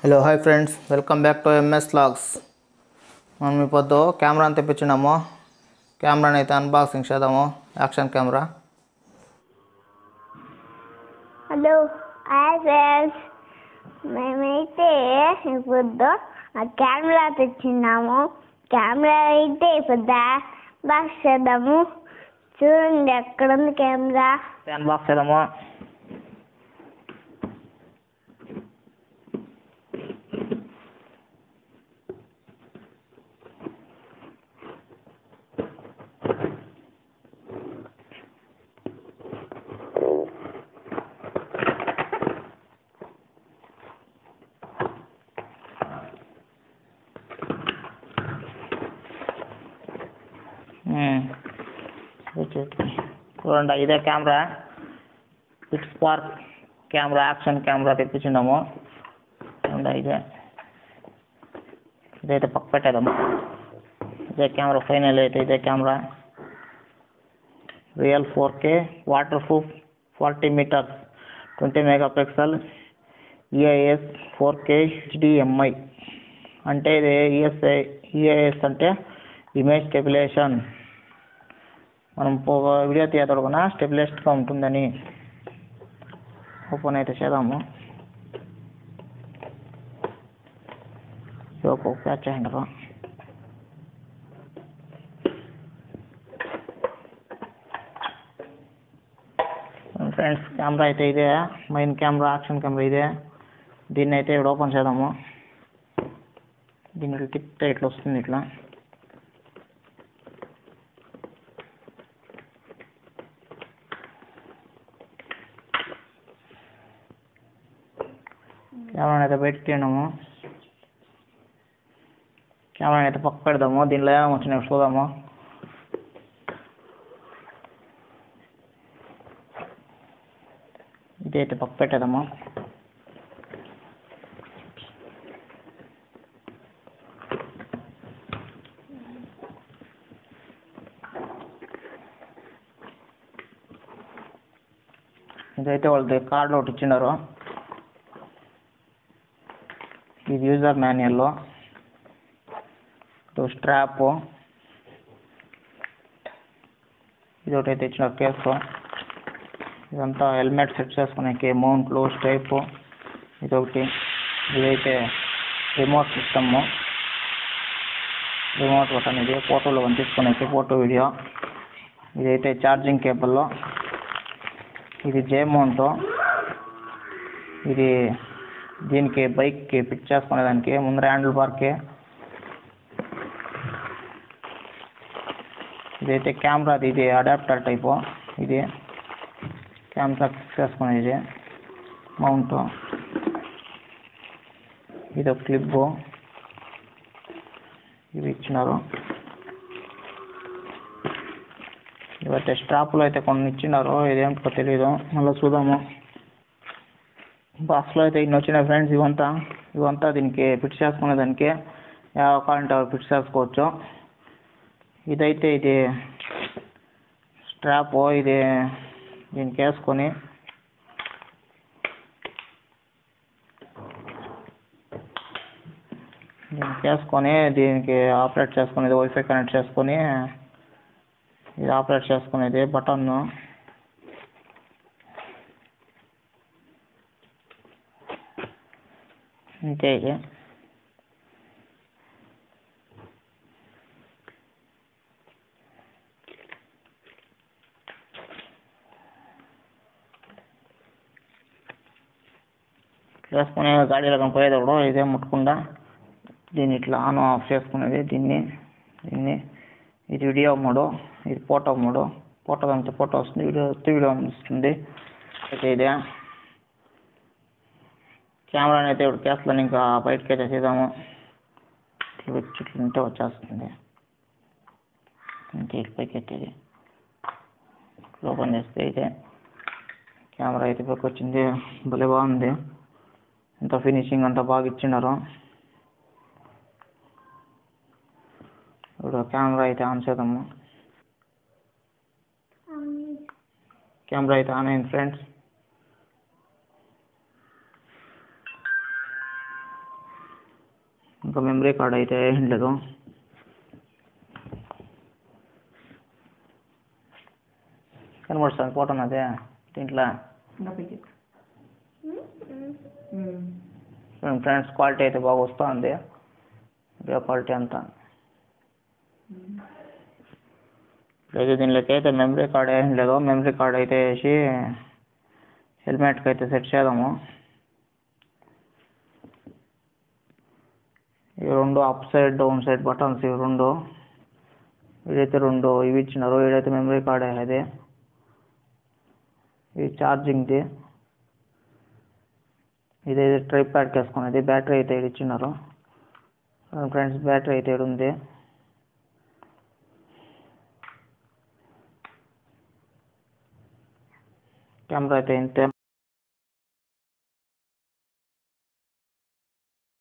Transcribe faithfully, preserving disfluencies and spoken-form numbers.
Hello hi friends, welcome back to MSVlogs. మనం ఇప్పుడు camera తెప్పించినాము. కెమెరాని అయితే అన్బాక్సింగ్ చేద్దాము. Action camera. Hello hi friends, మేమైతే ఇప్పుడు ఆ కెమెరా తెచ్చినాము. కెమెరా అయితే ఇప్పుడు అన్బాక్స్ చేద్దాము. చూడండి ఎక్కడ ఉంది కెమెరా. అన్బాక్స్ చేద్దాము. చూడండి, ఇదే camera. Fitspark camera, action camera తెప్పించినాము. చూడండి, ఇదే ఇదైతే పక్క పెట్టేద్దాము. ఇదే కెమెరా ఫైనల్ అయితే ఇదే camera. Real four K waterproof forty metres twenty megapixel EIS four K HDMI అంటే ఇది ఈఎస్ఐ ఈఐఎస్ అంటే ఇమేజ్ స్టెబిలేషన్. మనం వీడియో తీయగలుగునా స్టెబిలైజ్డ్గా ఉంటుందని. ఓపెన్ అయితే చేద్దాము. ప్యాచ్ చేయండి. ఫ్రెండ్స్, కెమెరా అయితే ఇదే మెయిన్ కెమెరా, యాక్షన్ కెమెరా ఇదే. దీన్ని అయితే ఇక్కడ ఓపెన్ చేద్దాము. దీన్ని తిప్పితే ఇట్లా వస్తుంది. ఇట్లా కెమెరాని అయితే బయటకు తీయడము. కెమెరాని అయితే పక్క పెడదాము. దీనిలో ఏమేమి వచ్చినాయి చూద్దాము. ఇదైతే పక్క పెట్టేద్దాము. ఇదైతే వాళ్ళది కార్డు ఒకటి ఇచ్చినారు. ఇది యూజర్ మాన్యువల్. స్ట్రాప్ ఇది ఒకటి అయితే ఇచ్చిన కేసు. ఇదంతా హెల్మెట్ సెట్ చేసుకునే మౌంట్లు, స్ట్రైప్ ఇదొకటి. ఇదైతే రిమోట్ సిస్టమ్, రిమోట్ బటన్. ఇది ఫోటోలు తీసుకునే ఫోటో వీడియో. ఇదైతే ఛార్జింగ్ కేబుల్. ఇది జే మౌంట్. ఇది దీనికి బైక్కి ఫిట్ చేసుకునేదానికి ముందర హ్యాండిల్ బార్కి. ఇదైతే కెమెరాది, ఇది అడాప్టర్ టైపు. ఇది కెమెరా ఫిక్స్ చేసుకునేది మౌంట్. ఇది ఒక క్లిప్. ఇవి ఇచ్చినారు. ఇవైతే స్ట్రాప్లు అయితే కొన్ని ఇచ్చినారు. ఇదేంటో తెలీదు, మళ్ళీ చూద్దాము. బాక్స్లో అయితే ఇన్ని వచ్చినాయి ఫ్రెండ్స్. ఇవంతా ఇవంతా దీనికి ఫిట్ చేసుకునే దానికి ಯಾವ కావాలంటే అవి ఫిట్ చేసుకోవచ్చు. ఇదైతే ఇది స్ట్రాప్. ఇది దీనికి వేసుకొని దీనికి వేసుకొని దీనికి ఆపరేట్ చేసుకునేది, వైఫై కనెక్ట్ చేసుకొని ఇది ఆపరేట్ చేసుకునేది బటన్. అంతే. ఇది వేసుకునే గాడీలో కానీ పోయేటప్పుడు ఇదే ముట్టకుండా దీన్ని ఇట్లా ఆన్ ఆఫ్ చేసుకునేది. దీన్ని దీన్ని ఇది వీడియో మోడు, ఇది ఫోటో మోడు. ఫోటో అంతా ఫోటో వస్తుంది, వీడియో వీడియో వస్తుంది. అయితే ఇదే కెమెరాని అయితే ఇప్పుడు కేసులో ఇంకా బయటకి అయితే చేద్దాము. ఇట్లా వచ్చి ఇట్లుంటే వచ్చేస్తుంది. ఇంకే పైకి ఎత్తేది ఓపెన్ చేస్తే ఇదే కెమెరా అయితే పైకి వచ్చింది. భలే బాగుంది. ఇంత ఫినిషింగ్ అంతా బాగా ఇచ్చినారు. ఇప్పుడు కెమెరా అయితే ఆన్ చేద్దాము. కెమెరా అయితే ఆన్ అయింది ఫ్రెండ్స్. ఇంకా మెమరీ కార్డ్ అయితే ఏం లేదు. కనబడుతుంది ఫోటో అదే దీంట్లో. ఫ్రెండ్స్ క్వాలిటీ అయితే బాగా వస్తుంది, వీడియో క్వాలిటీ అంతా. లేదు దీనిలోకి అయితే మెమరీ కార్డ్ ఏం లేదు. మెమరీ కార్డ్ అయితే వేసి హెల్మెట్కి అయితే సెట్ చేద్దాము. ఇవి రెండు up side down side buttons, ఇవి రెండు. వీడైతే రెండు ఇవి ఇచ్చినారు. వీడైతే మెమరీ కార్డ్ అది, ఇది ఛార్జింగ్ది. ఇదైతే ట్రై ప్యాడ్కి వేసుకునేది. బ్యాటరీ అయితే ఇది ఇచ్చినారు ఫ్రెండ్స్. బ్యాటరీ అయితే ఇది ఉంది. కెమెరా అయితే ఇంతే.